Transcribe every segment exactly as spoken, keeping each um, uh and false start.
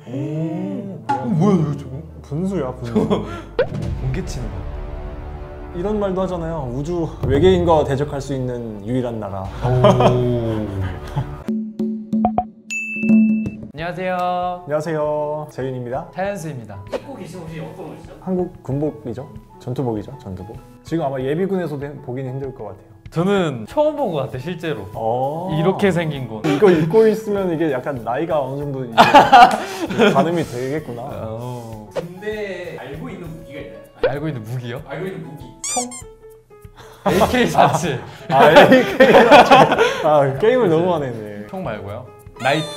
오, 어, 뭐야 이거 저거? 분수야 분수. 번개 치는 거. 이런 말도 하잖아요. 우주 외계인과 대적할 수 있는 유일한 나라. 안녕하세요. 안녕하세요. 재윤입니다. 타연수입니다. 입고 계신 옷이 어떤 옷이죠? 한국 군복이죠. 전투복이죠. 전투복. 지금 아마 예비군에서 보기는 힘들 것 같아요. 저는 처음 본 것 같아요, 실제로. 어 이렇게 생긴 건. 이거 입고 있으면 이게 약간 나이가 어느 정도 이제 가늠이 되겠구나. 어... 군대에 알고 있는 무기가 있나요? 알고 있는 무기요? 알고 있는 무기. 총? 에이케이 사칠. 아, 에이케이 아, 게임을 너무 안 했네. 총 말고요. 나이프.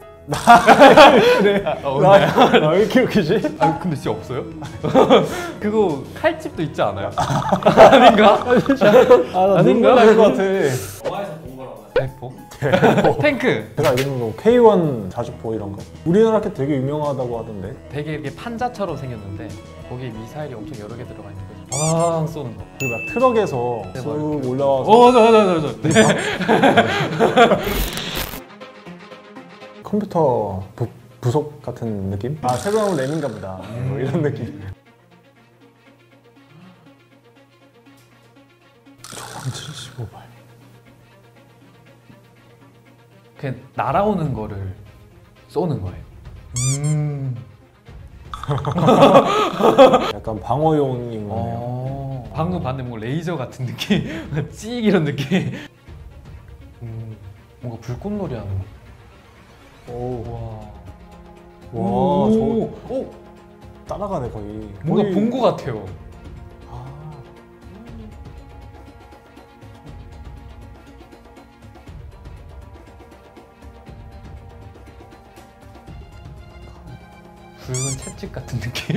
그래. 아, 어, 나, 나 왜 이렇게 웃기지? 아 근데 진짜 없어요? 그거 칼집도 있지 않아요? 아닌가? 아, 나 아닌가? 눈물 날 것 같아. 영화에서 본 거라고 하나요? 대포? 탱크! 제가 알기로는 뭐 케이 원 자주포 이런 거. 우리나라 게 되게 유명하다고 하던데. 되게 이렇게 판자처럼 생겼는데 거기에 미사일이 엄청 여러 개 들어가 있는 거죠. 팡 쏘는 거. 그리고 막 트럭에서 네, 쑥 올라와서 어 맞아 맞아 맞아 맞아. 네. 컴퓨터 부, 부속 같은 느낌? 아, 새로 나온 램인가 보다. 뭐 이런 느낌. 초당 칠십오 발. 그냥 날아오는 거를 쏘는 거예요. 음. 약간 방어용인 거네요. 어. 방금 봤는데 뭔가 레이저 같은 느낌, 찍 이런 느낌. 음. 뭔가 불꽃놀이 하는 거. 오, 와. 와, 저 오. 따라가네 거의. 뭔가 거의... 본 거 같아요. 아. 붉은 채찍 같은 느낌.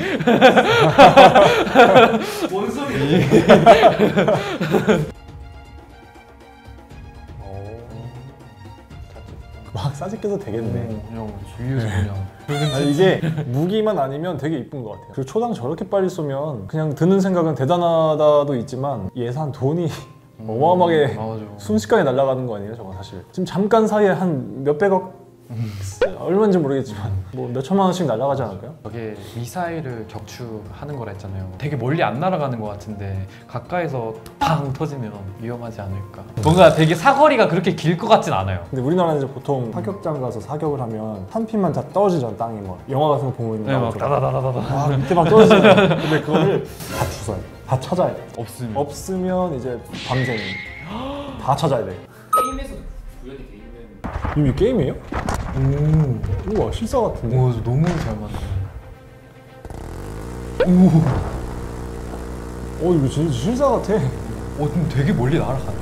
뭔 소리야? 막 싸짓겨도 되겠네. 그냥 주위에서 그냥 붉은 아니, 이게 무기만 아니면 되게 이쁜 것 같아요. 그리고 초당 저렇게 빨리 쏘면 그냥 드는 생각은 대단하다도 있지만 예산 돈이 어마어마하게 맞아. 순식간에 날아가는 거 아니에요, 저거 사실. 지금 잠깐 사이에 한 몇백억? 얼마인지 모르겠지만 뭐 몇천만 원씩 날아가지 않을까요? 저게 미사일을 격추하는 거라 했잖아요. 되게 멀리 안 날아가는 것 같은데 가까이서 팡 터지면 위험하지 않을까. 뭔가 되게 사거리가 그렇게 길 것 같진 않아요. 근데 우리나라는 이제 보통 사격장 가서 사격을 하면 한 핀만 다 떨어지잖아, 땅에. 뭐 영화 같은 거 보면 네, 막 나오죠. 다다다다다다. 아, 밑에 막 떨어지잖아요. 근데 그거를 다 주워야 돼. 다 찾아야 돼. 없으면. 없으면 이제 밤새 다 찾아야 돼. 게임에서 구현이 돼 있는 이게 게임이에요? 오, 우와, 실사 같은데? 오, 너무 잘 맞네. 오, 이거 진짜 실사 같아. 오, 근데 되게 멀리 날아가네.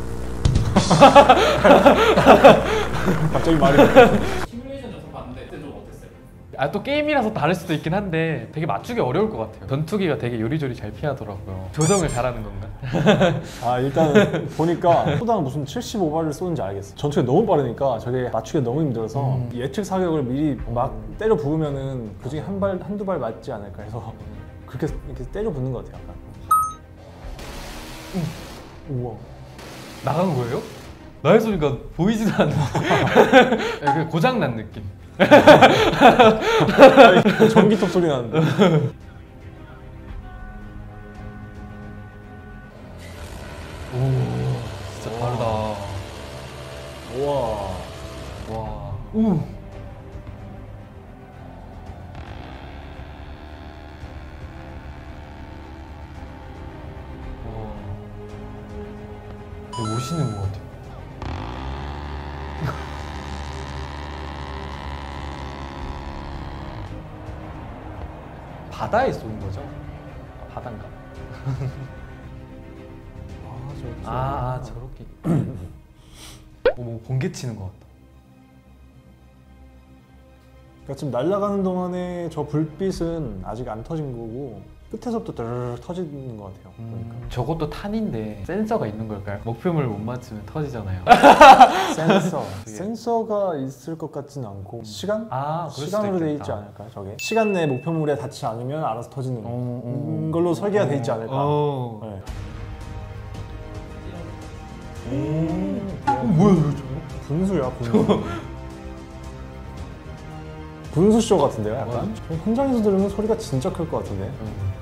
갑자기 말이 시뮬레이션 영상 봤는데 그때 좀 어땠어요? 아, 또 게임이라서 다를 수도 있긴 한데 되게 맞추기 어려울 것 같아요. 전투기가 되게 요리조리 잘 피하더라고요. 조정을 잘하는 건가? 아, 일단 보니까 초당 무슨 칠십오 발을 쏘는지 알겠어. 전투가 너무 빠르니까 저게 맞추기가 너무 힘들어서 음. 예측 사격을 미리 막 때려 부으면은 그 중에 한 발, 한두 발 맞지 않을까 해서 그렇게 이렇게 때려 붓는 것 같아요, 약간. 음. 우와. 나간 거예요? 나의 소리가 보이지도 않는데. 약간 고장난 느낌. 아니, 전기톱 소리 나는데. 오, 진짜 다르다. 우와. 와. 우. 되게 멋있는 것 같아요. 바다에 쏘는 거죠? 아, 바다인가? 아, 저렇게. 아, 아 저렇게. 어, 뭐 번개 치는 것 같다. 그러니까 지금 날아가는 동안에 저 불빛은 아직 안 터진 거고 끝에서부터 드르르 터지는 것 같아요. 보니까. 음, 저것도 탄인데 센서가 있는 걸까요? 목표물 못 맞추면 터지잖아요. 센서. 센서가 있을 것 같지는 않고 시간? 아, 그럴 수도 시간으로 돼 있겠다. 있지 않을까요? 저게 시간 내에 목표물에 닿지 않으면 알아서 터지는 어, 어, 음, 걸로 설계가 돼 있지 않을까? 어. 네. 오, 어, 뭐야 이거 저거? 분수야, 분수. 분수쇼 같은데요, 약간? 현장에서 들으면 소리가 진짜 클 것 같은데. 음.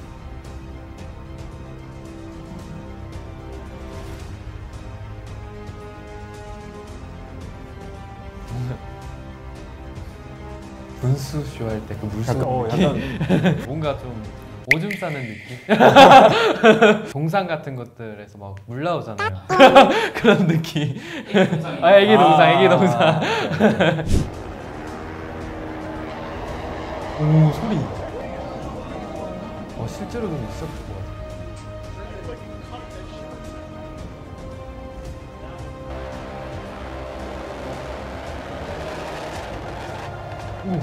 분수쇼 할 때 그 물소리 약간, 어, 약간 뭔가 좀 오줌 싸는 느낌? 동상 같은 것들에서 막 물 나오잖아요. 그런 느낌. 애기 동상이. 아, 애기 동상, 애기 동상. 아, 네. 오, 소리. 어, 실제로 보면 진짜 좋을 것 같아. 오.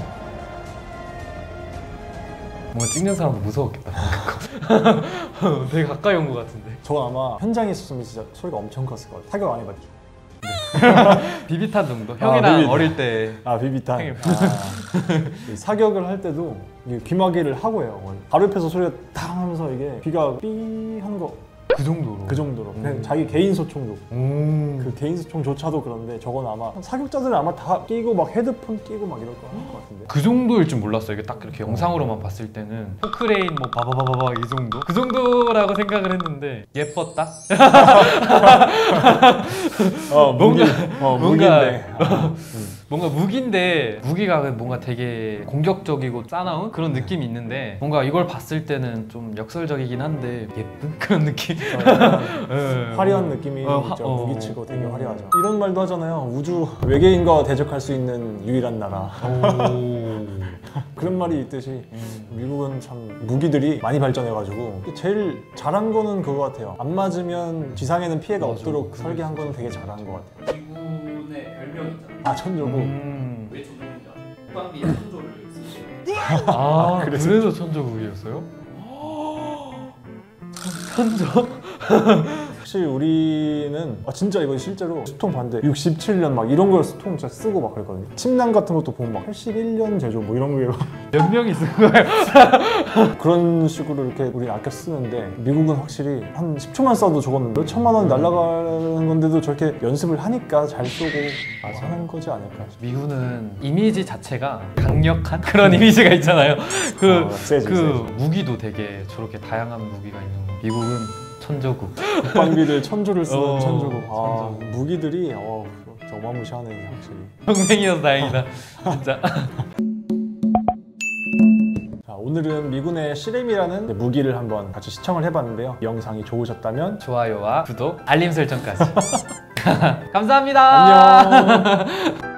뭔가 찍는 사람도 무서웠겠다. 되게 가까이 온 것 같은데. 저 아마 현장에 있었으면 진짜 소리가 엄청 컸을 것 같아요. 타격 안 해봤죠? 비비탄 정도? 형이랑 비비탄. 어릴 때. 아, 비비탄. 형님. 아, 이 사격을 할 때도 이게 귀마개를 하고 해요. 바로 옆에서 소리가 탕 하면서 이게 귀가 삐 하는 거 그 그 정도로. 정도로. 그냥 음. 자기 개인 소총도. 음. 그 개인 소총조차도 그런데 저건 아마 사격자들은 아마 다 끼고 막 헤드폰 끼고 막 이럴 거 같은데. 그 정도일 줄 몰랐어요. 이게 딱 이렇게 영상으로만 봤을 때는 포크레인 뭐 바바바바바 이 정도? 그 정도라고 생각을 했는데 예뻤다? 어, 무기, 뭔가- 어, 뭔가- 무기인데. 아, 뭔가 무기인데 무기가 뭔가 되게 공격적이고 싸나운 그런 느낌이 있는데 뭔가 이걸 봤을 때는 좀 역설적이긴 한데 예쁜 그런 느낌? 예. 화려한 느낌이 어, 화- 있죠. 어. 무기치고 되게 음. 화려하죠. 이런 말도 하잖아요. 우주 외계인과 대적할 수 있는 유일한 나라. 오. 그런 말이 있듯이 음. 미국은 참 무기들이 많이 발전해가지고 제일 잘한 거는 그거 같아요. 안 맞으면 지상에는 피해가 맞아. 없도록 설계한 거는 되게 잘한 것 같아요. 미군의 별명이 있잖아요. 아, 천조고. 음. 왜 천조인지 아세요? 국방비에 천조를 쓰시대요. 아, 그래서- 그래서 천조국이었어요? 천조? 확실히 우리는 아, 진짜 이건 실제로 수통 봤는데 육십칠 년 막 이런 걸 수통 진짜 쓰고 막 그랬거든요. 침낭 같은 것도 보면 막 팔십일 년 제조 뭐 이런 거 몇 명이 쓴 거예요? 그런 식으로 이렇게 우리 아껴 쓰는데 미국은 확실히 한 십 초만 써도 저건 몇 천만 원 날아가는 건데도 저렇게 연습을 하니까 잘 쏘고 맞아. 하는 거지 않을까. 미군은 이미지 자체가 강력한 그런 이미지가 있잖아요. 그, 어, 세지, 그 세지. 무기도 되게 저렇게 다양한 무기가 있는 거. 미국은 천조국. 국방비를 천조를 쓰는 어, 천조국. 아, 천조국. 무기들이 어, 진짜 어마무시하네 확실히. 동맹이어서 다행이다. 진짜. 자, 오늘은 미군의 시레미라는 무기를 한번 같이 시청을 해봤는데요. 이 영상이 좋으셨다면 좋아요와 구독, 알림 설정까지. 감사합니다. 안녕.